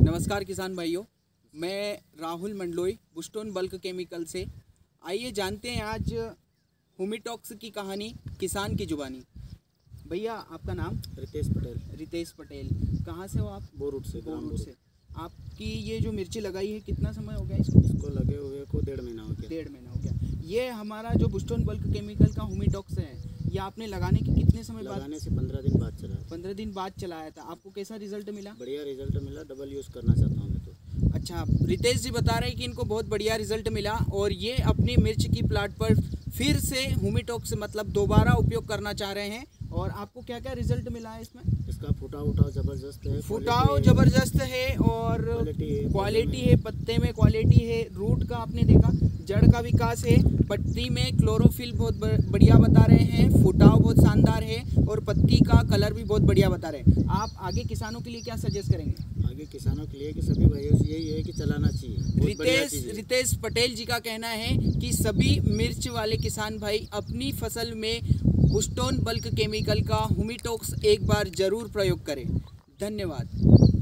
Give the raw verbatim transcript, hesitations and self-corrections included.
नमस्कार किसान भाइयों, मैं राहुल मंडलोई बुस्टोन बल्क केमिकल से। आइए जानते हैं आज हुमिटॉक्स की कहानी किसान की जुबानी। भैया आपका नाम? रितेश पटेल। रितेश पटेल, कहाँ से हो आप? बोरुट से। बोरुट से। आपकी ये जो मिर्ची लगाई है कितना समय हो गया इसको? इसको लगे हुए को डेढ़ महीना हो गया। डेढ़ महीना हो गया। ये हमारा जो बुस्टोन बल्क केमिकल का हुमिटॉक्स है, ये आपने लगाने के कितने समय बाद? लगाने से पंद्रह दिन बाद चला। पंद्रह दिन बाद चलाया था। आपको कैसा रिजल्ट मिला? बढ़िया रिजल्ट मिला। डबल यूज़ करना चाहता हूँ मैं तो। अच्छा, रितेश जी बता रहे हैं कि इनको बहुत बढ़िया रिजल्ट मिला और ये अपनी मिर्च की प्लाट पर फिर से हुमिटॉक्स मतलब दोबारा उपयोग करना चाह रहे हैं। और आपको क्या क्या रिजल्ट मिला है इसमें? इसका फुटाव उठाव ज़बरदस्त है। फुटाव ज़बरदस्त है और क्वालिटी है, पत्ते में क्वालिटी है, रूट का आपने देखा, जड़ का विकास है, पत्ती में क्लोरोफिल बहुत बढ़िया बता रहे हैं, फुटाव बहुत शानदार है और पत्ती का कलर भी बहुत बढ़िया बता रहे हैं। आप आगे किसानों के लिए क्या सजेस्ट करेंगे? आगे किसानों के लिए कि सभी भाइयों से यही है कि चलाना चाहिए। रितेश रितेश पटेल जी का कहना है कि सभी मिर्च वाले किसान भाई अपनी फसल में बुस्टोन बल्क केमिकल का हुमिटॉक्स एक बार जरूर प्रयोग करें। धन्यवाद।